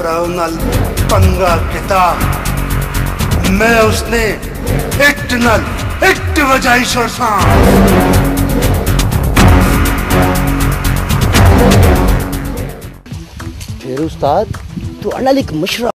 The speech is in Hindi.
कराओ नल पंगा किताब मैं उसने इट नल इट वजाई छोड़सा। फिर उस्ताद तू अनालिक मशरा